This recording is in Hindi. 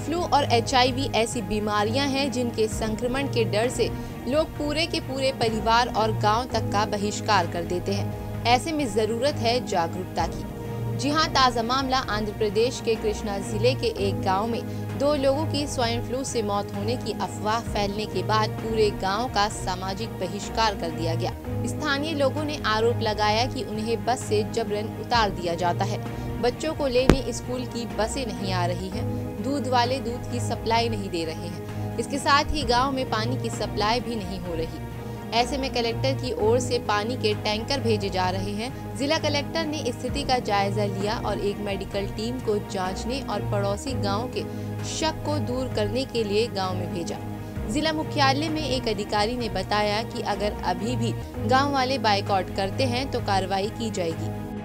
फ्लू और HIV ऐसी बीमारियां हैं जिनके संक्रमण के डर से लोग पूरे के पूरे परिवार और गांव तक का बहिष्कार कर देते हैं। ऐसे में जरूरत है जागरूकता की। जी हां, ताज़ा मामला आंध्र प्रदेश के कृष्णा जिले के एक गांव में 2 लोगों की स्वाइन फ्लू से मौत होने की अफवाह फैलने के बाद पूरे गांव का सामाजिक बहिष्कार कर दिया गया। स्थानीय लोगों ने आरोप लगाया कि उन्हें बस से जबरन उतार दिया जाता है। बच्चों को लेने स्कूल की बसें नहीं आ रही हैं, दूध वाले दूध की सप्लाई नहीं दे रहे हैं। इसके साथ ही गांव में पानी की सप्लाई भी नहीं हो रही। ऐसे में कलेक्टर की ओर से पानी के टैंकर भेजे जा रहे हैं। जिला कलेक्टर ने स्थिति का जायजा लिया और एक मेडिकल टीम को जांचने और पड़ोसी गांव के शक को दूर करने के लिए गांव में भेजा। जिला मुख्यालय में एक अधिकारी ने बताया कि अगर अभी भी गांव वाले बाइकआउट करते हैं तो कार्रवाई की जाएगी।